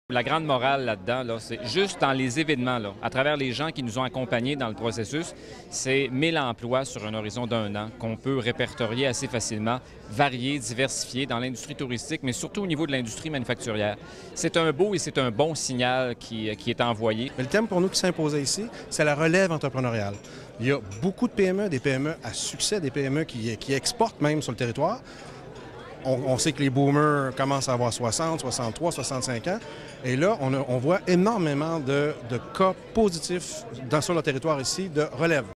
La grande morale là-dedans, là, c'est juste dans les événements, là, à travers les gens qui nous ont accompagnés dans le processus, c'est 1000 emplois sur un horizon d'1 an qu'on peut répertorier assez facilement, variés, diversifiés dans l'industrie touristique, mais surtout au niveau de l'industrie manufacturière. C'est un beau et c'est un bon signal qui est envoyé. Mais le thème pour nous qui s'imposait ici, c'est la relève entrepreneuriale. Il y a beaucoup de PME, des PME à succès, des PME qui exportent même sur le territoire. On sait que les boomers commencent à avoir 60, 63, 65 ans. Et là, on voit énormément de cas positifs sur le territoire ici de relève.